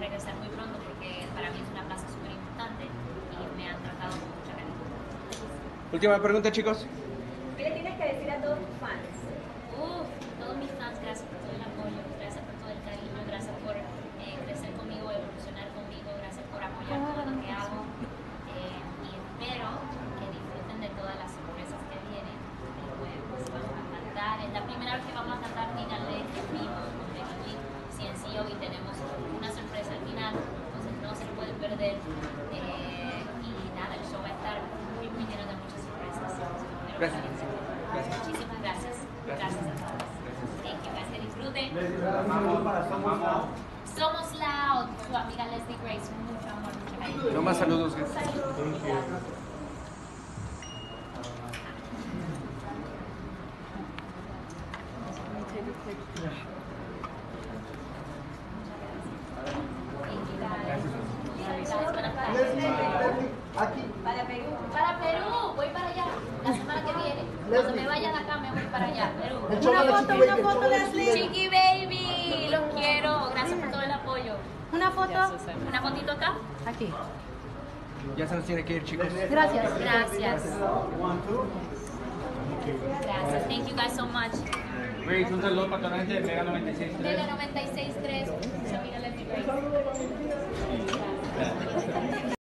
regresar muy pronto porque para mí es una plaza súper importante y me han tratado con mucha cariño. Última pregunta, chicos. ¿Qué le tienes que decir a todos tus fans? Todos mis fans, gracias por todo el apoyo, gracias por todo el cariño, gracias por crecer conmigo, evolucionar conmigo, gracias por apoyar todo lo que hago. Y espero que disfruten de todas las sorpresas que vienen. Y pues vamos a cantar. Es la primera vez que vamos a cantar Díganle en vivo con Becky G, CNCO, y tenemos una sorpresa al final, entonces no se lo pueden perder. Y nada, el show va a estar muy lleno de muchas sorpresas. Gracias. Muchísimas gracias. Gracias a todos. Thank you, guys. Que disfruten. Somos Loud, su amiga Leslie Grace. Mucho amor, mucho cariño. No más saludos. Aquí. Para Perú. Para Perú, voy para allá. La semana que viene. Cuando me vayan acá, me voy para allá. Perú. Una foto, Leslie. Chiqui Baby, los quiero. Gracias por todo el apoyo. Una foto. Una fotito acá. Aquí. Ya se nos tiene que ir, chicos. Gracias. Gracias. Gracias. Thank you guys so much. Grace, un saludo para toda la gente de Mega 96.3. Mega 96.3. Su amiga Leslie Grace.